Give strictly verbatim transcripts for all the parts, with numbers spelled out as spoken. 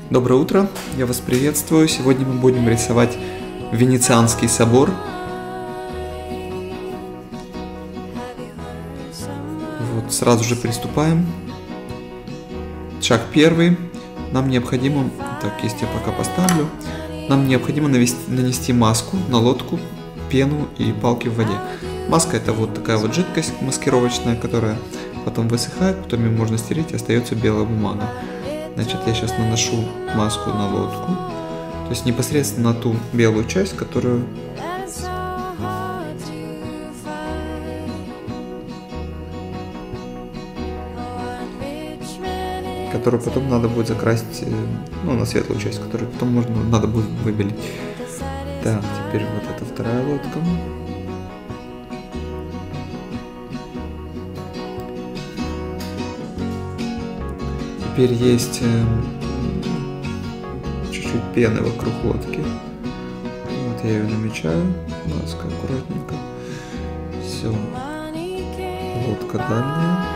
Доброе утро, я вас приветствую. Сегодня мы будем рисовать Венецианский собор. Вот, сразу же приступаем. Шаг первый. Нам необходимо, так, кисть я пока поставлю. Нам необходимо навести, нанести маску на лодку, пену и палки в воде. Маска — это вот такая вот жидкость маскировочная, которая потом высыхает, потом ее можно стереть, и остается белая бумага. Значит, я сейчас наношу маску на лодку, то есть непосредственно на ту белую часть, которую которую потом надо будет закрасить, ну, на светлую часть, которую потом можно, надо будет выбелить. Так, теперь вот эта вторая лодка. Теперь есть чуть-чуть пены вокруг лодки. Вот я ее намечаю, маской аккуратненько. Все. Лодка дальняя.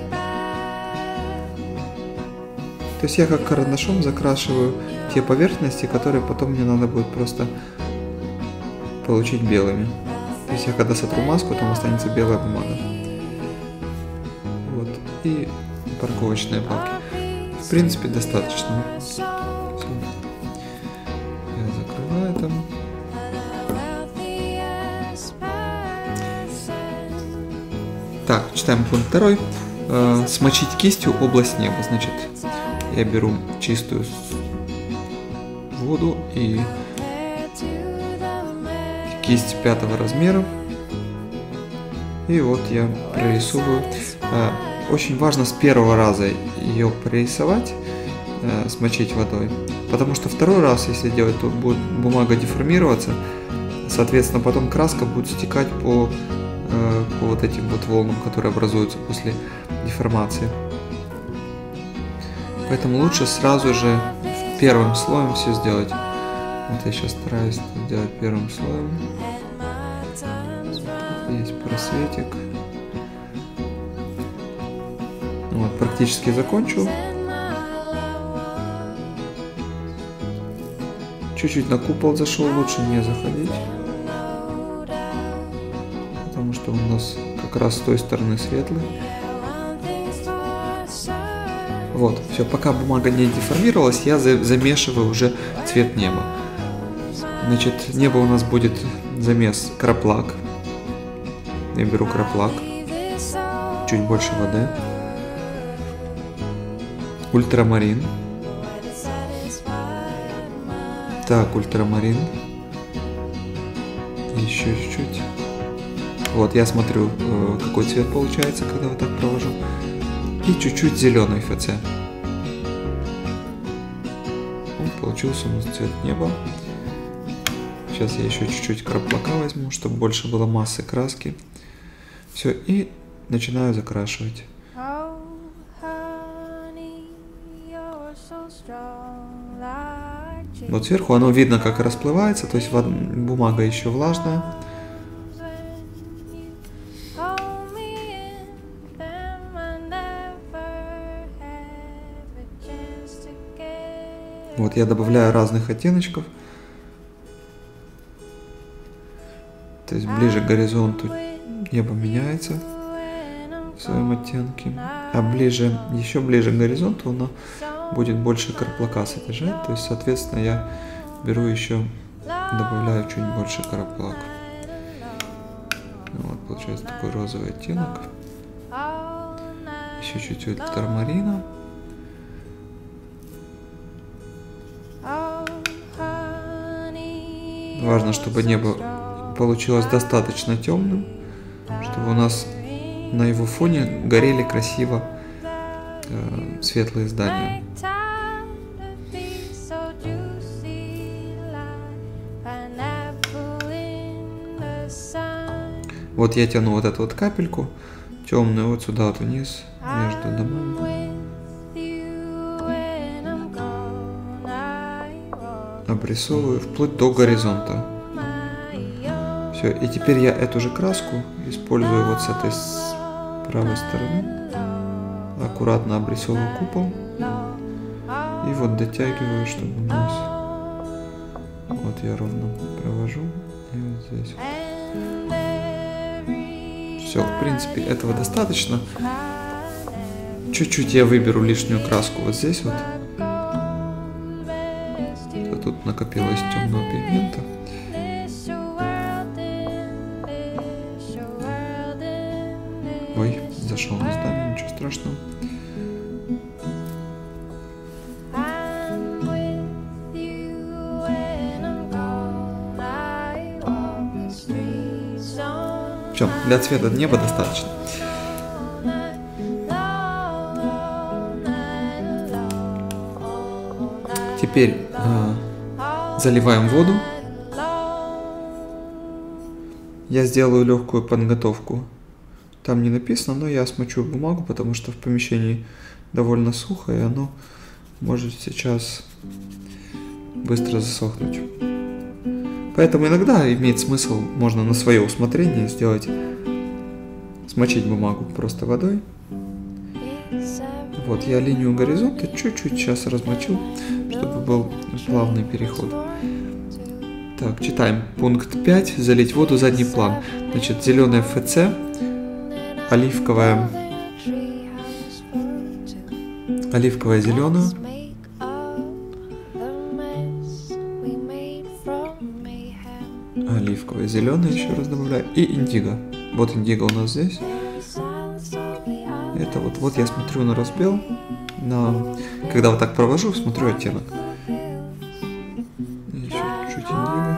То есть я как карандашом закрашиваю те поверхности, которые потом мне надо будет просто получить белыми. То есть я когда сотру маску, там останется белая бумага. Вот. И парковочные палки. В принципе, достаточно. Все. Я закрываю там. Так, читаем пункт второй. Э, смочить кистью область неба. Значит, я беру чистую воду и кисть пятого размера. И вот я прорисовываю. Э, Очень важно с первого раза ее прорисовать, э, смочить водой, потому что второй раз, если делать, то будет бумага деформироваться, соответственно, потом краска будет стекать по, э, по вот этим вот волнам, которые образуются после деформации. Поэтому лучше сразу же первым слоем все сделать. Вот я сейчас стараюсь сделать первым слоем. Тут есть просветик. Вот, практически закончил. Чуть-чуть на купол зашел, лучше не заходить, потому что у нас как раз с той стороны светлый. Вот, все, пока бумага не деформировалась, я замешиваю уже цвет неба. Значит, небо у нас будет замес краплак. Я беру краплак, чуть больше воды. Ультрамарин. Так, ультрамарин. Еще чуть-чуть. Вот, я смотрю, какой цвет получается, когда вот так провожу. И чуть-чуть зеленый ФЦ. Вот, получился у нас цвет неба. Сейчас я еще чуть-чуть краплака возьму, чтобы больше было массы краски. Все, и начинаю закрашивать. Вот сверху оно видно, как расплывается, то есть бумага еще влажная. Вот я добавляю разных оттеночков. То есть ближе к горизонту небо меняется в своем оттенке, а ближе, еще ближе к горизонту оно будет больше краплака содержать, то есть, соответственно, я беру еще, добавляю чуть больше краплак. Вот, получается такой розовый оттенок. Еще чуть-чуть ультрамарина. Важно, чтобы небо получилось достаточно темным, чтобы у нас на его фоне горели красиво э, светлые здания. Вот я тяну вот эту вот капельку темную вот сюда вот вниз между домами. Обрисовываю вплоть до горизонта. Все, и теперь я эту же краску использую вот с этой с правой стороны. Аккуратно обрисовываю купол. И вот дотягиваю, чтобы у нас... Вот я ровно провожу. И вот здесь вот. Все, в принципе, этого достаточно. Чуть-чуть я выберу лишнюю краску вот здесь вот. А тут накопилось темного пигмента. Ой, зашел на здание, ничего страшного. Все, для цвета неба достаточно. Теперь э, заливаем воду. Я сделаю легкую подготовку. Там не написано, но я смочу бумагу, потому что в помещении довольно сухо, и оно может сейчас быстро засохнуть. Поэтому иногда имеет смысл, можно на свое усмотрение сделать, смочить бумагу просто водой. Вот, я линию горизонта чуть-чуть сейчас размочу, чтобы был плавный переход. Так, читаем. Пункт пять. Залить воду, задний план. Значит, зеленая эф цэ, оливковая, оливковая зеленая, оливковая зеленая, еще раз добавляю, и индиго. Вот индиго у нас здесь. Это вот, вот я смотрю на разбел, на, когда вот так провожу, смотрю оттенок. Еще чуть-чуть индиго.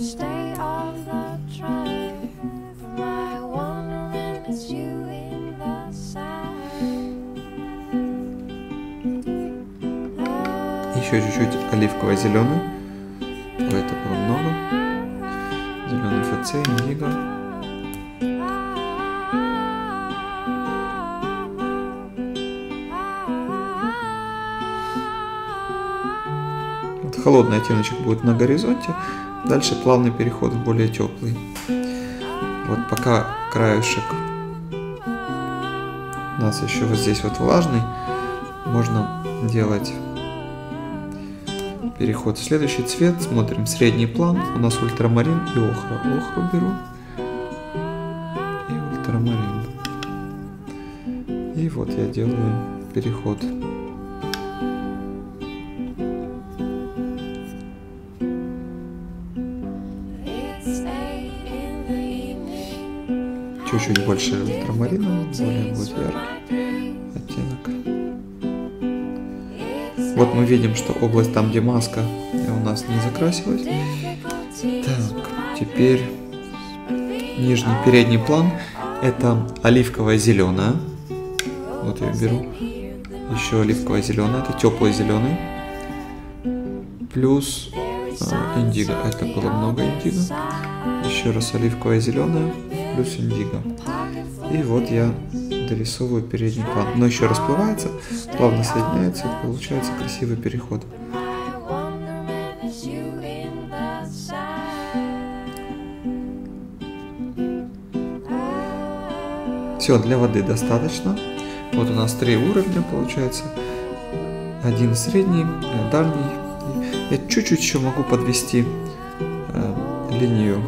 Еще чуть-чуть оливковой зеленый. Это было много. Зеленый эф цэ, индиго. Вот холодный оттеночек будет на горизонте. Дальше плавный переход в более теплый. Вот пока краешек у нас еще вот здесь вот влажный, можно делать переход в следующий цвет. Смотрим средний план. У нас ультрамарин и охра. Охру беру. И ультрамарин. И вот я делаю переход. Чуть-чуть больше ультрамарина, более будет яркий оттенок. Вот мы видим, что область там, где маска, у нас не закрасилась. Так, теперь нижний передний план. Это оливковая зеленая. Вот я беру. Еще оливковая зеленая. Это теплый зеленый. Плюс э, индиго. Это было много индиго. Еще раз оливковая зеленая. Плюс индиго. И вот я дорисовываю передний план. Но еще расплывается, плавно соединяется и получается красивый переход. Все, для воды достаточно. Вот у нас три уровня получается. Один средний, дальний. Я чуть-чуть еще могу подвести э, линию.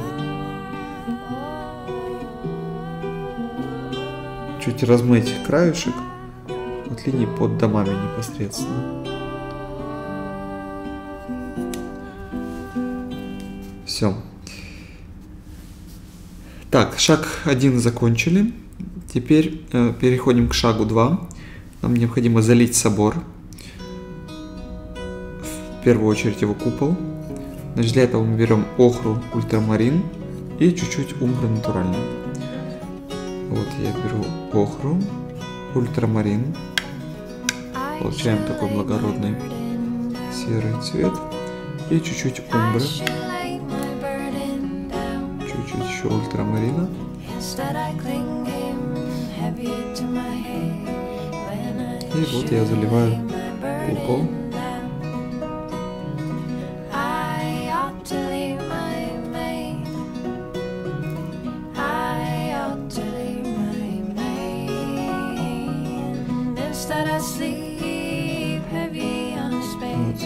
Чуть размыть краешек от линии под домами непосредственно. Все. Так, шаг один закончили. Теперь э, переходим к шагу два. Нам необходимо залить собор. В первую очередь его купол. Значит, для этого мы берем охру, ультрамарин и чуть-чуть умбра натуральную. Вот я беру охру, ультрамарин, получаем такой благородный серый цвет и чуть-чуть умбры, чуть-чуть еще ультрамарина. И вот я заливаю купол.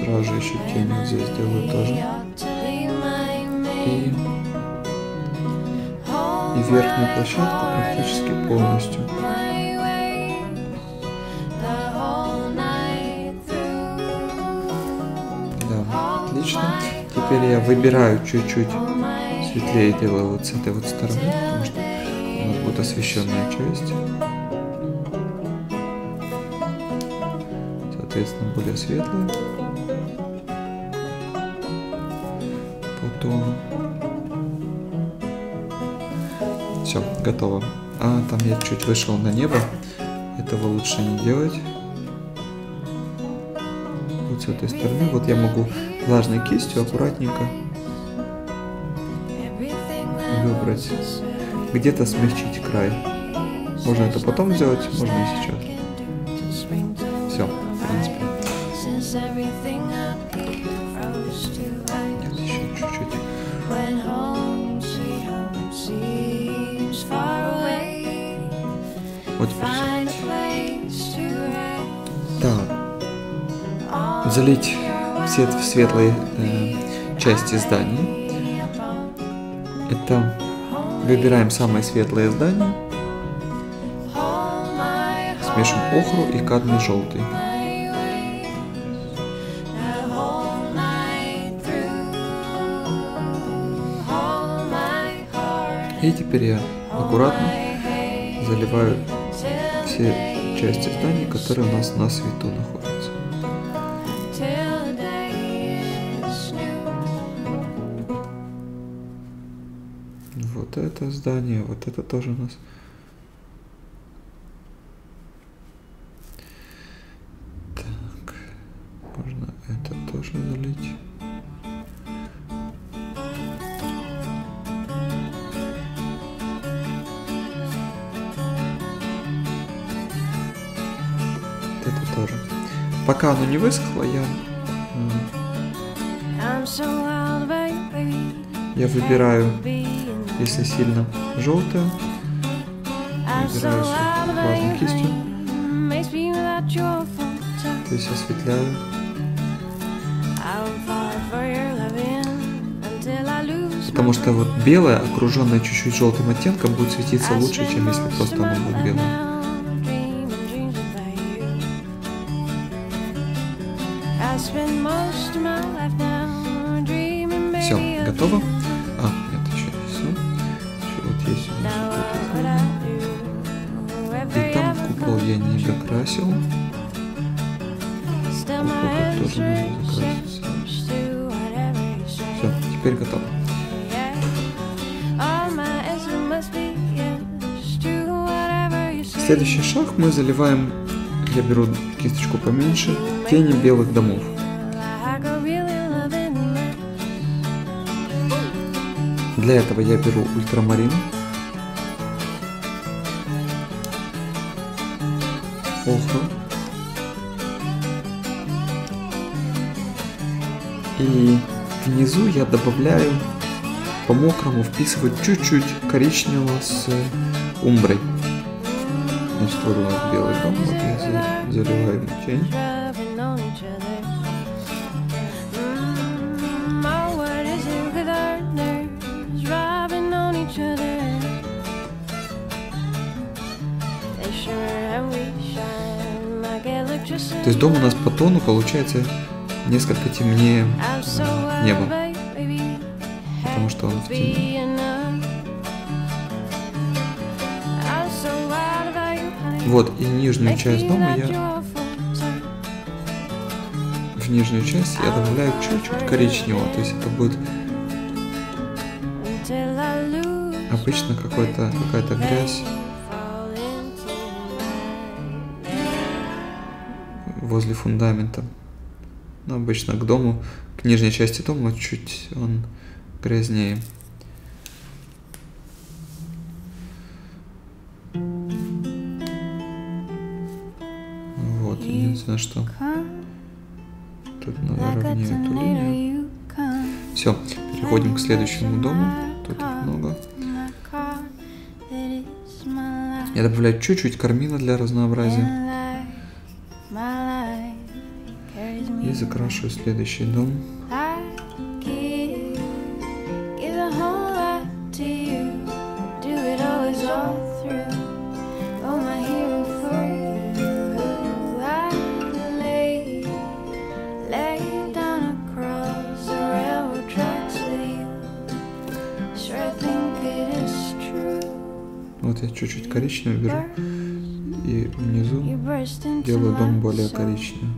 Сразу же еще тень вот здесь сделаю тоже. И, и верхнюю площадку практически полностью. Да, отлично. Теперь я выбираю чуть-чуть светлее, делаю вот с этой вот стороны, потому что у нас будет освещенная часть. Соответственно, более светлая по тону. Все, готово. А, там я чуть вышел на небо. Этого лучше не делать. Вот с этой стороны. Вот я могу влажной кистью аккуратненько выбрать. Где-то смягчить край. Можно это потом сделать, можно и сейчас. Все, в принципе. Нет, еще чуть-чуть. Вот теперь все. Так. Залить свет в светлые э, части зданий. Это выбираем самые светлые здания. Смешиваем охру и кадмий желтый. И теперь я аккуратно заливаю все части зданий, которые у нас на свету находятся. Вот это здание, вот это тоже у нас. Так, можно это тоже залить. Это тоже. Пока оно не высохло, я я выбираю, если сильно желтое, выбираю влажной кистью, то есть осветляю. Потому что вот белое, окруженное чуть-чуть желтым оттенком, будет светиться лучше, чем если просто оно будет белое. Все, готово? А, нет, еще не все. Еще вот есть у нас вот это. И там купол я не докрасил. Купол тоже надо закрасить. Все, теперь готово. Следующий шаг мы заливаем, я беру кисточку поменьше, тени белых домов. Для этого я беру ультрамарин, охру и внизу я добавляю по мокрому, вписываю чуть-чуть коричневого с умброй. Значит, вот у нас белый дом, вот я заливаю ему тень. То есть дом у нас по тону получается несколько темнее э, неба, потому что он в тени. Вот, и нижнюю часть дома я в нижнюю часть я добавляю чуть-чуть коричневого, то есть это будет обычно какой-то какая-то грязь возле фундамента. Но обычно к дому, к нижней части дома чуть он грязнее. Вот, единственное, что тут надо ровнее эту линию. Все, переходим к следующему дому. Тут их много. Я добавляю чуть-чуть кармина для разнообразия. И закрашиваю следующий дом. Вот я чуть-чуть коричневый беру и внизу делаю дом более коричневым.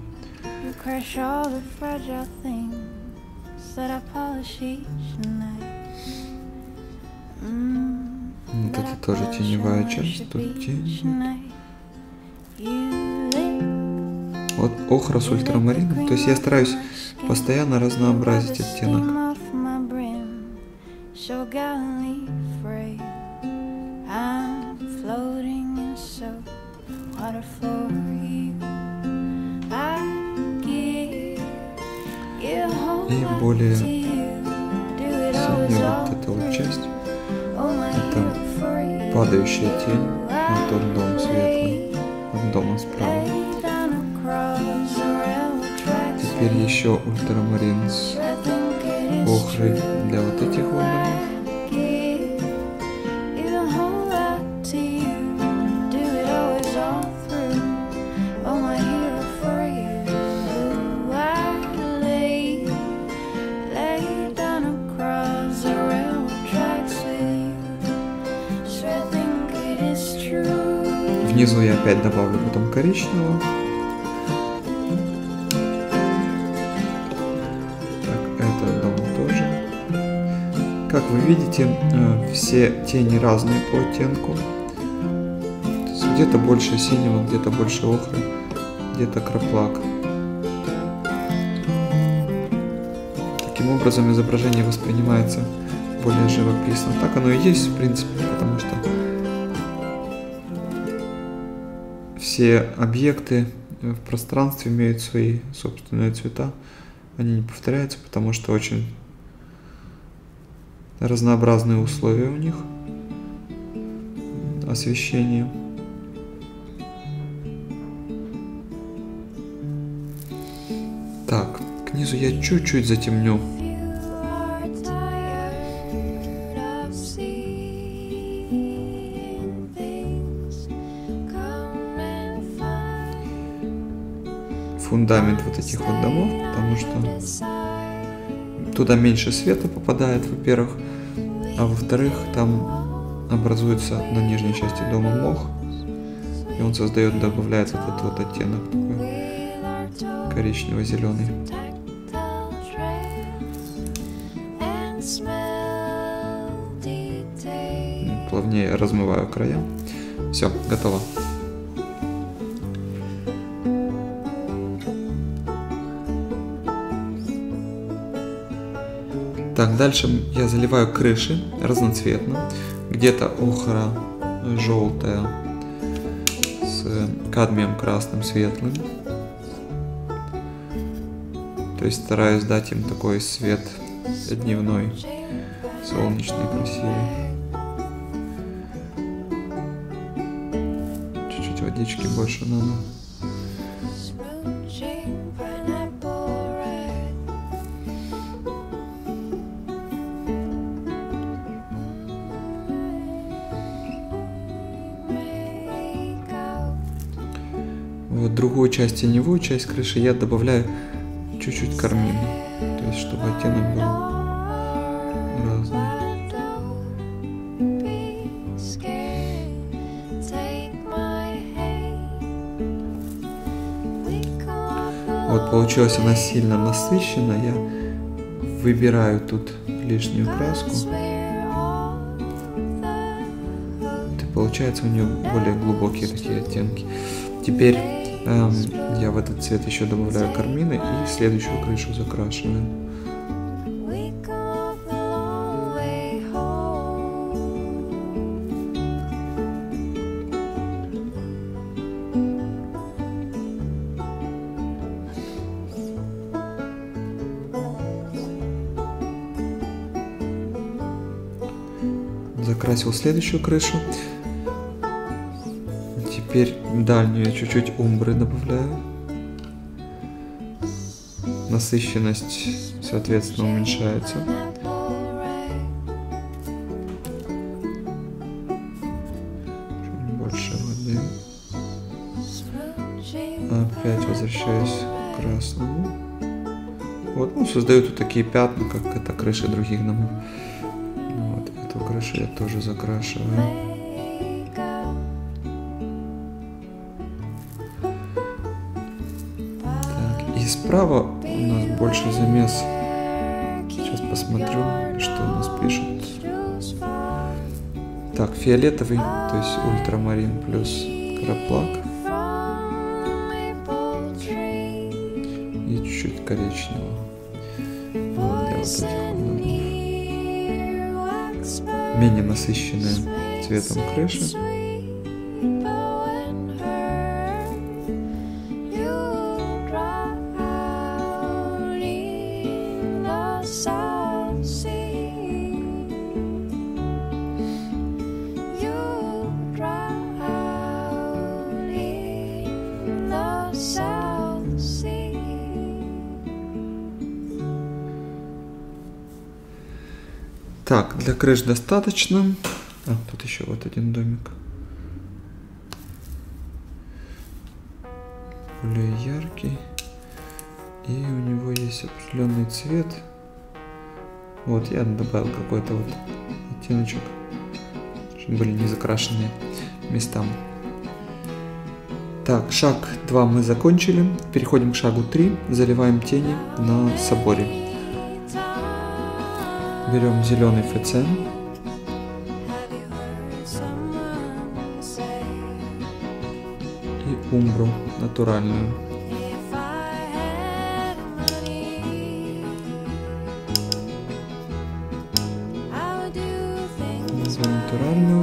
Вот это тоже теневая часть, тут тень. Вот охра с ультрамарином, то есть я стараюсь постоянно разнообразить оттенок. И более синюю вот эту вот часть, это падающая тень на тот дом светлый, от дома справа. Теперь еще ультрамарин с охрой для вот этих вот домов. Внизу я опять добавлю потом коричневого. Так, этот дом тоже. Как вы видите, все тени разные по оттенку. Где-то больше синего, где-то больше охры, где-то краплак. Таким образом изображение воспринимается более живописно. Так оно и есть, в принципе, потому что все объекты в пространстве имеют свои собственные цвета. Они не повторяются, потому что очень разнообразные условия у них освещения. Так, к низу я чуть-чуть затемню. Фундамент вот этих вот домов, потому что туда меньше света попадает, во-первых, а во-вторых, там образуется на нижней части дома мох, и он создает, добавляет вот этот вот оттенок такой коричнево-зеленый. Плавнее размываю края. Все, готово. Так, дальше я заливаю крыши разноцветно. Где-то охра желтая с кадмием красным светлым. То есть стараюсь дать им такой свет дневной, солнечный, красивый. Чуть-чуть водички больше надо. Вот другую часть, теневую часть крыши я добавляю чуть-чуть кармина, то есть чтобы оттенок был разный. Вот получилась она сильно насыщенная, я выбираю тут лишнюю краску. И получается у нее более глубокие такие оттенки. Теперь эм, я в этот цвет еще добавляю кармины и следующую крышу закрашиваю. Закрасил следующую крышу. Теперь дальнюю я чуть-чуть умбры добавляю. насыщенность, соответственно, уменьшается. Чуть больше воды. Опять возвращаюсь к красному. Вот, ну, создаю тут такие пятна, как это крыши других домов. Вот, эту крышу я тоже закрашиваю. И справа у нас больше замес. Сейчас посмотрю, что у нас пишут. Так, фиолетовый, то есть ультрамарин плюс краплак. И чуть-чуть коричневого. Вот для вот этих домов. Менее насыщенные цветом крыши. Так, для крыш достаточно. А, тут еще вот один домик. Более яркий. И у него есть определенный цвет. Вот, я добавил какой-то вот оттеночек, чтобы были не закрашенные местам. Так, шаг два мы закончили. Переходим к шагу три. Заливаем тени на соборе. Берем зеленый ФЦ. И умбру натуральную. Натуральную.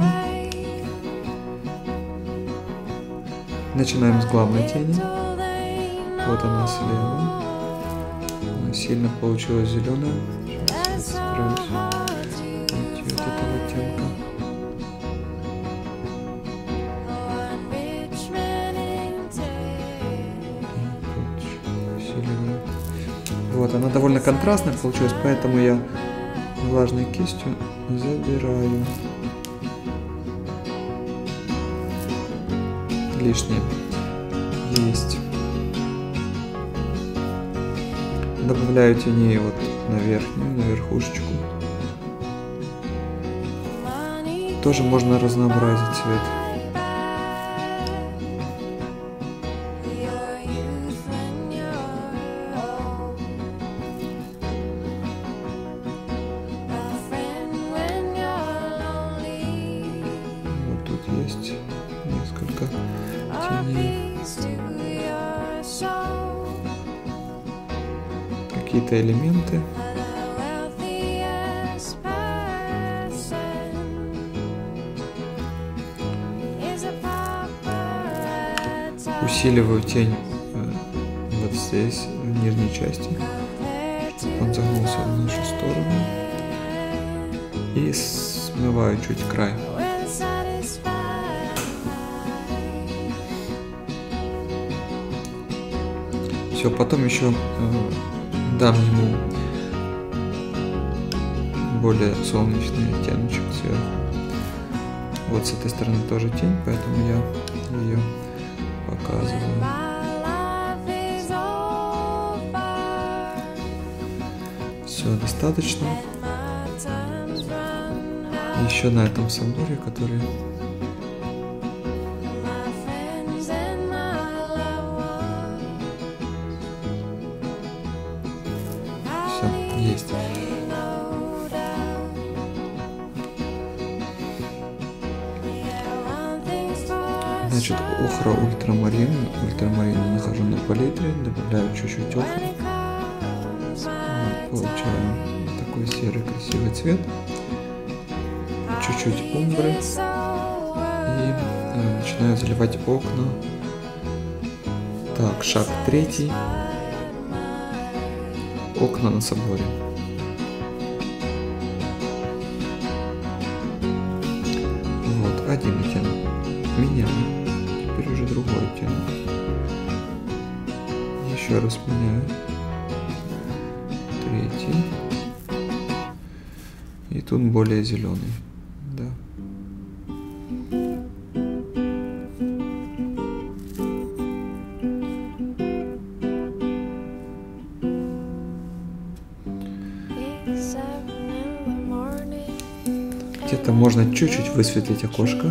Начинаем с главной тени. Вот она слева. Она сильно получилась зеленая. Сейчас я стараюсь найти вот этого оттенка. Вот, она довольно контрастная получилась, поэтому я влажной кистью забираю лишнее. Есть. Добавляю теней вот на верхнюю, на верхушечку. Тоже можно разнообразить цвет. Вот тут есть несколько теней. Какие-то элементы. Усиливаю тень вот здесь, в нижней части, чтобы он загнулся в нашу сторону. И смываю чуть край. Все, потом еще дам ему более солнечный оттеночек сверху. Вот с этой стороны тоже тень, поэтому я ее показываю. Все, достаточно. Еще на этом соборе, который... Все, есть. Значит, охра ультрамарин. Ультрамарин нахожу на палитре, добавляю чуть-чуть охры. Вот, получаем такой серый красивый цвет. Чуть-чуть умбры. И э, начинаю заливать окна. Так, шаг третий. Окна на соборе. Вот, один оттенок. Меняю. Теперь уже другой оттенок. Еще раз меняю. третий. И тут более зеленый. Да. Где-то можно чуть-чуть высветлить окошко.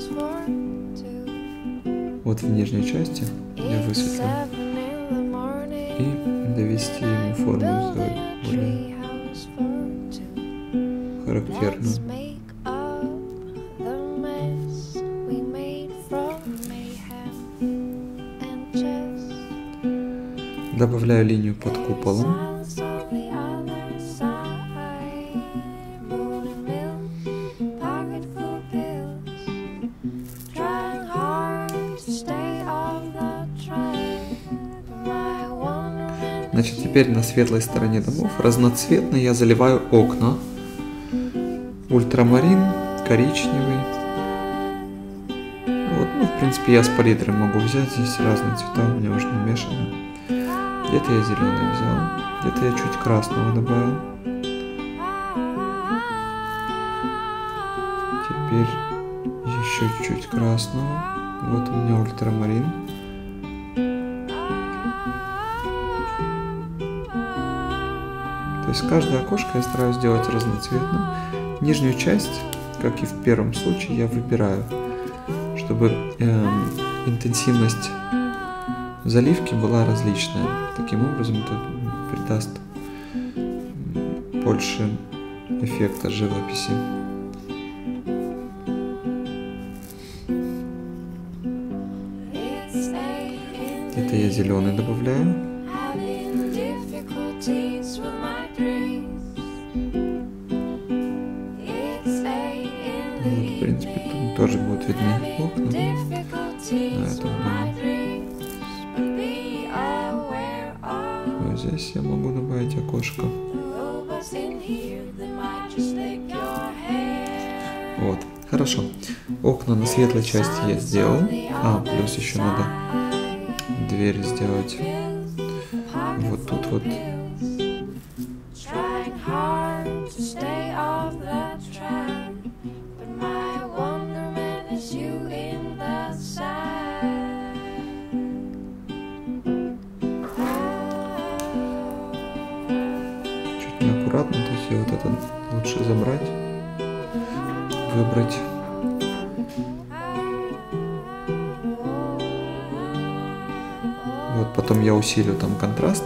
Вот в нижней части я высветлю. И довести ему форму, сделать более характерную. Добавляю линию под куполом. Значит, теперь на светлой стороне домов разноцветно я заливаю окна. Ультрамарин, коричневый. Вот, ну, в принципе, я с палитры могу взять. Здесь разные цвета у меня уже намешаны. Где-то я зеленый взял, где-то я чуть красного добавил. Теперь еще чуть красного. Вот у меня ультрамарин. То есть каждое окошко я стараюсь сделать разноцветным. Нижнюю часть, как и в первом случае, я выбираю, чтобы э, интенсивность заливки была различная. Таким образом это придаст больше эффекта живописи. Это я зеленый добавляю. Вот, в принципе, тут тоже будут видны окна на этом доме. Вот здесь я могу добавить окошко. Вот, хорошо. Окна на светлой части я сделал. А, плюс еще надо дверь сделать вот тут вот. Чуть неаккуратно, то есть вот это лучше забрать, выбрать. Вот потом я усилю там контраст.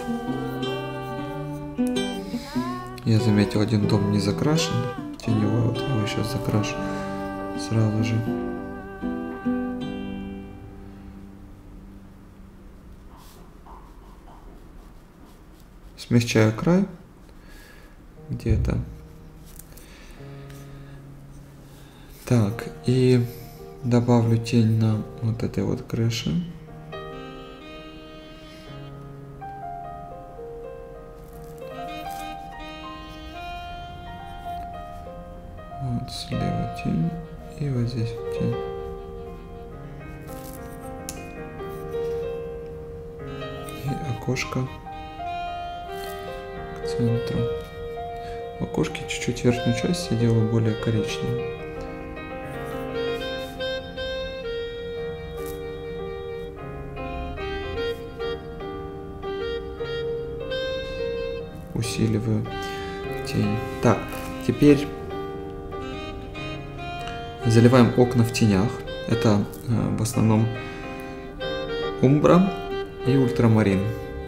Я заметил, один дом не закрашен теневой, вот я его сейчас закрашу сразу же. Смягчаю край где-то. Так, и добавлю тень на вот этой вот крыше. Вот слева тень и вот здесь вот тень. И окошко к центру. В окошке чуть-чуть верхнюю часть я делаю более коричневой. Усиливаю тень. Так, теперь заливаем окна в тенях. Это э, в основном умбра и ультрамарин.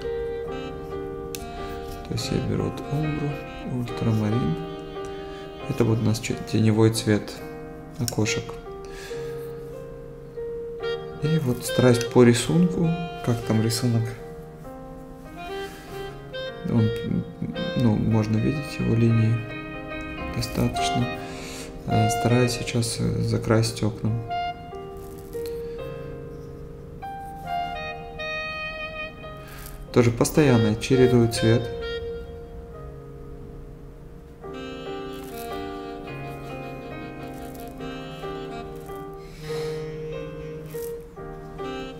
То есть я беру вот умбру, ультрамарин. Это вот у нас теневой цвет окошек. И вот стараюсь по рисунку, как там рисунок, он, ну, можно видеть его линии достаточно. Стараюсь сейчас закрасить окна. Тоже постоянно чередую цвет.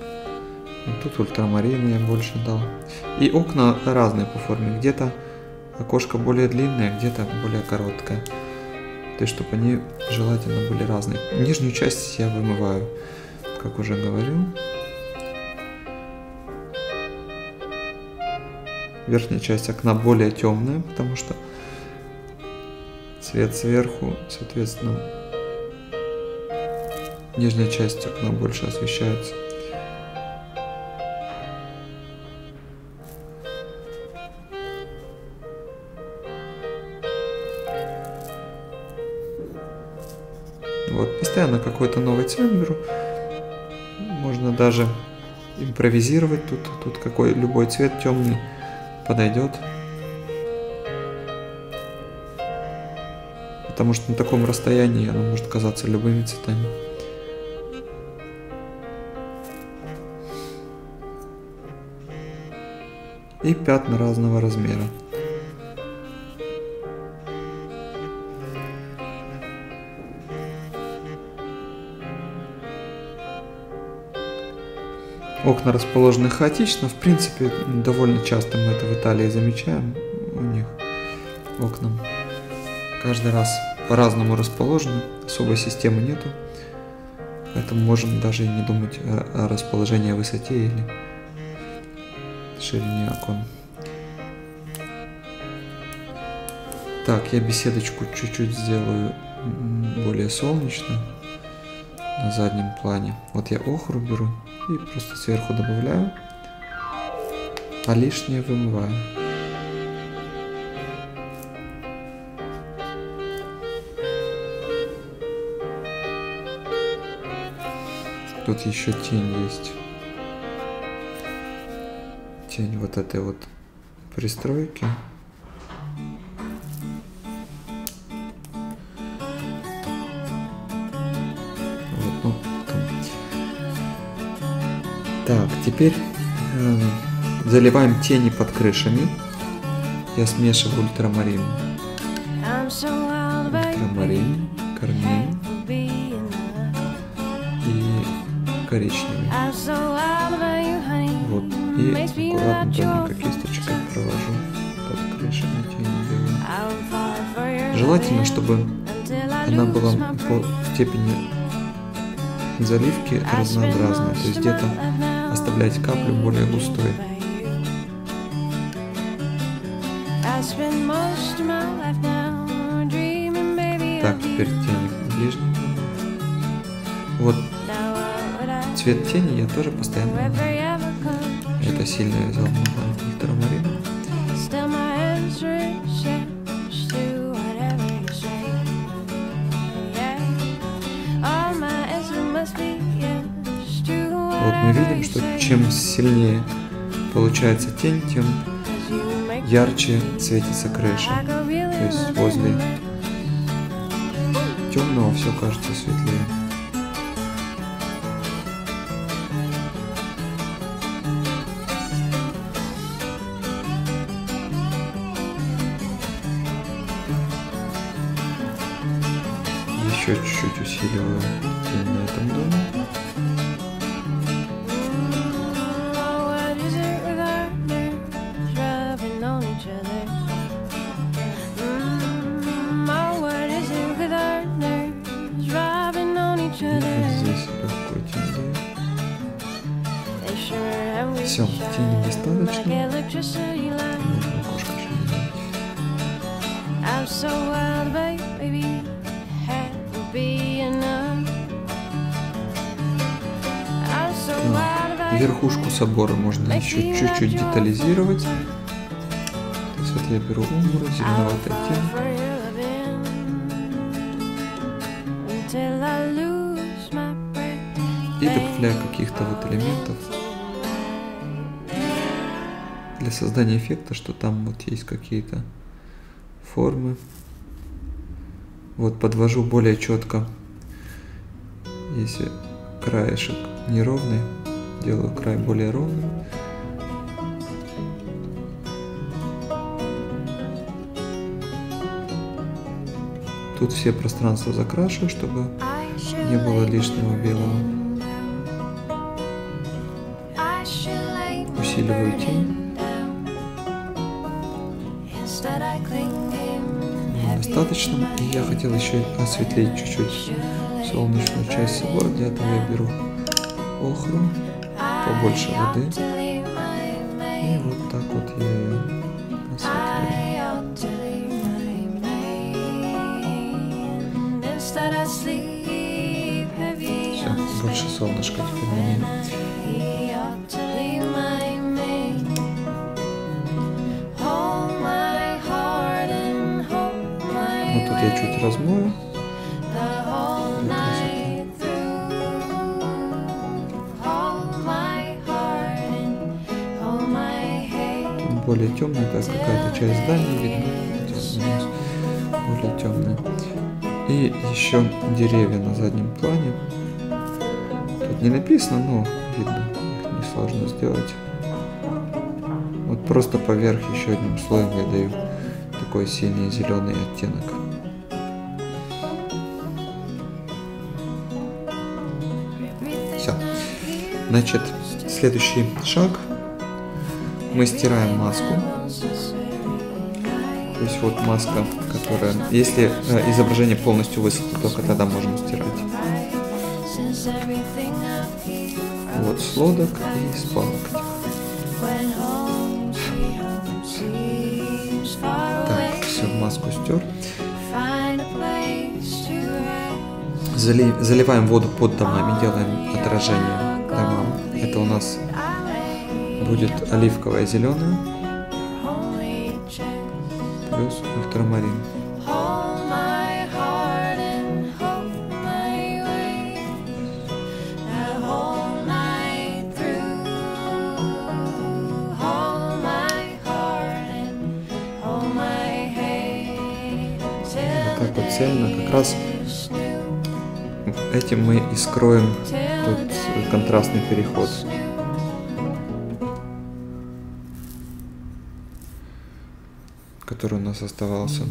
Тут ультрамарин я больше дал. И окна разные по форме. Где-то окошко более длинное, где-то более короткое. То есть, чтобы они желательно были разные. Нижнюю часть я вымываю, как уже говорил. Верхняя часть окна более темная, потому что свет сверху, соответственно, нижняя часть окна больше освещается. Вот, постоянно какой-то новый цвет беру. Можно даже импровизировать тут. Тут какой любой цвет темный подойдет. Потому что на таком расстоянии оно может казаться любыми цветами. И пятна разного размера. Окна расположены хаотично. В принципе, довольно часто мы это в Италии замечаем. У них окна каждый раз по-разному расположены. Особой системы нету. Поэтому можем даже и не думать о, о расположении, высоте или ширине окон. Так, я беседочку чуть-чуть сделаю более солнечно на заднем плане. Вот я охру беру и просто сверху добавляю, а лишнее вымываю. Тут еще тень есть. Тень вот этой вот пристройки. Вот, ну, потом. Так, теперь э, заливаем тени под крышами. Я смешиваю ультрамарин. Ультрамарин, кармин и коричневый. Вот. И аккуратно тоненько кисточкой провожу под крышами, тени делаю. Желательно, чтобы она была по степени заливки разнообразной. То есть где-то оставлять каплю более густой. Так, теперь тени ближние. Вот цвет тени я тоже постоянно меняю. Это сильно я взял много ультрамарина. Вот мы видим, что чем сильнее получается тень, тем ярче светится крыша. То есть возле темного все кажется светлее. Еще чуть-чуть усиливаю тень на этом доме. Все, тени достаточно. Можно окошко еще добавить. Так, верхушку собора можно еще чуть-чуть детализировать. То есть вот я беру умбру, зеленоватый оттенок. И добавляю каких-то вот элементов для создания эффекта, что там вот есть какие-то формы. Вот подвожу более четко. Если краешек неровный, делаю край более ровным. Тут все пространства закрашиваю, чтобы не было лишнего белого. Усиливаю тень. достаточно. И я хотел еще осветлить чуть-чуть солнечную часть собора. Для этого я беру охру, побольше воды. И вот так вот я ее осветляю. Все, больше солнышка теперь на ней. Вот тут я чуть размою. Более темная, так какая-то часть здания видно, более темная. И еще деревья на заднем плане. Тут не написано, но видно, их несложно сделать. Вот просто поверх еще одним слоем я даю такой синий зеленый оттенок. Все. Значит, следующий шаг. Мы стираем маску. То есть вот маска, которая... Если э, изображение полностью высохло, только тогда можем стирать. Вот с лодок и с палок. Так, все, маску стер. Зали... Заливаем воду под домами, делаем отражение домам. Это у нас будет оливковая зеленая плюс ультрамарин. Вот так вот цельно, как раз этим мы и скроем тут контрастный переход. Который у нас оставался.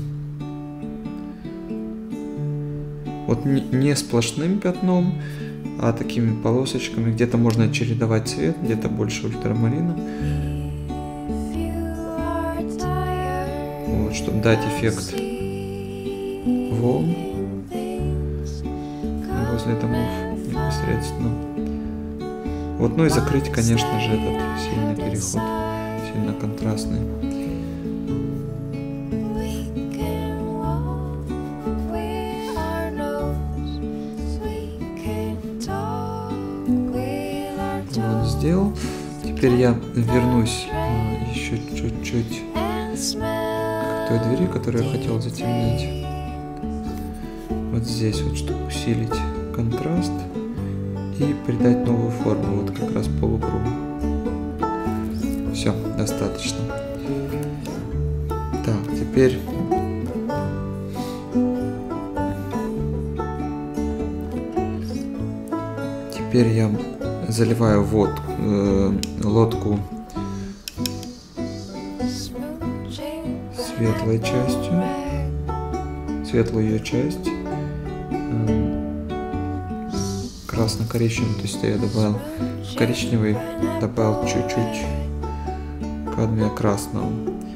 Вот не сплошным пятном, а такими полосочками. Где-то можно чередовать цвет, где-то больше ультрамарина. Вот, чтобы дать эффект волн возле домов непосредственно. Вот, ну и закрыть, конечно же, этот сильный переход, сильно контрастный. Сделал. Теперь я вернусь э, еще чуть-чуть к той двери, которую я хотел затемнить. Вот здесь вот, чтобы усилить контраст и придать новую форму, вот как раз полукругу. Все, достаточно. Так, теперь теперь я заливаю вот э, лодку светлой частью, светлую ее часть, э, красно-коричневым, то есть я добавил коричневый, добавил чуть-чуть кадмия красного.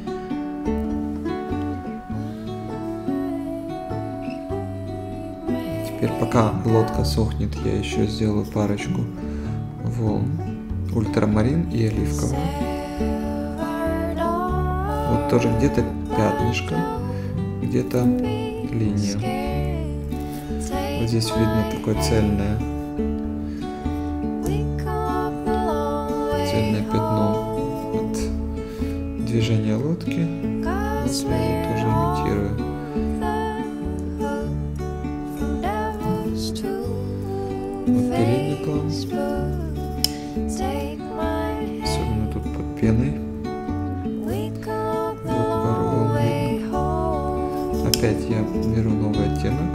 Теперь пока лодка сохнет, я еще сделаю парочку волн, ультрамарин и оливковый. Вот тоже где-то пятнышко, где-то линия. Вот здесь видно такое цельное, цельное пятно от движения лодки. Вот я его тоже имитирую. Вот передний план. Особенно тут под пеной. Вот пару волн видно. Опять я беру новый оттенок.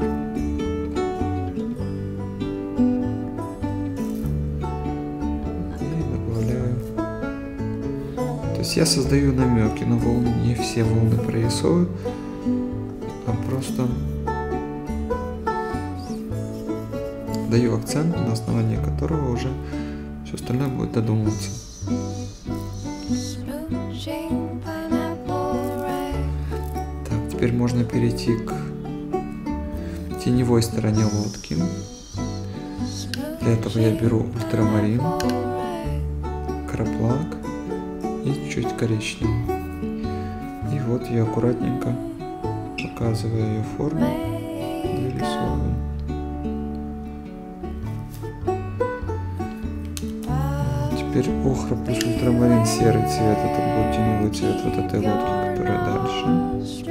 И добавляю. То есть я создаю намеки на волны. Не все волны прорисую, а просто даю акцент, на основании которого уже все остальное будет додумываться. Так, теперь можно перейти к теневой стороне лодки. Для этого я беру ультрамарин, краплак и чуть коричневый. И вот я аккуратненько, показывая ее форму, дорисовываю. Теперь охра плюс ультрамарин, серый цвет, это будет теневой цвет вот этой лодки, которая дальше.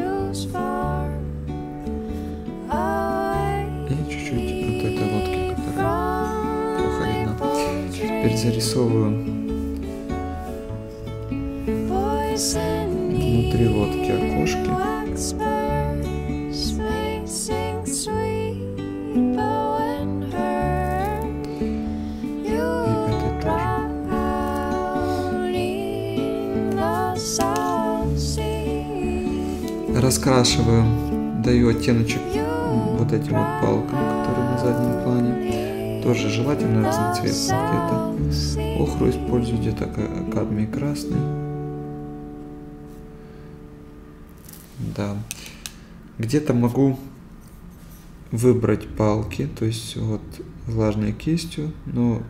И чуть-чуть вот этой лодки, которая плохо видна. Теперь зарисовываю внутри лодки окошки. Раскрашиваю, даю оттеночек вот этим вот палкам, которые на заднем плане. Тоже желательно разноцветно. Где-то охру использую, где-то кадмий красный. Да. Где-то могу выбрать палки, то есть вот влажной кистью, но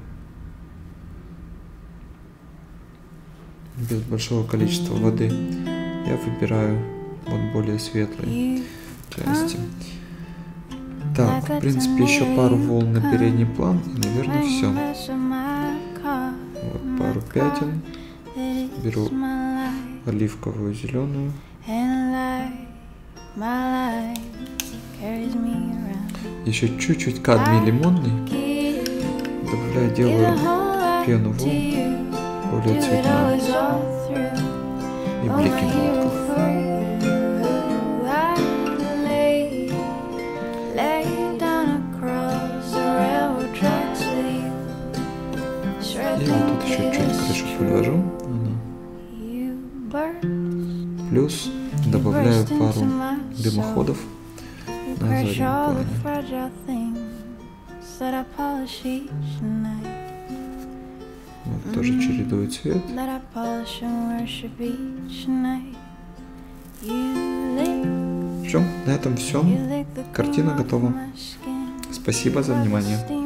без большого количества воды. Я выбираю вот более светлые части. Так, в принципе, еще пару волн на передний план, и, наверное, все. Вот пару пятен. Беру оливковую, зеленую. Еще чуть-чуть кадмий лимонный. Добавляю, делаю пену волн более цветную. И блики на лодках. И вот тут еще чуть крышу подвожу. Плюс добавляю пару дымоходов на заднем плане. Вот, тоже чередую цвет. Все, на этом все. Картина готова. Спасибо за внимание.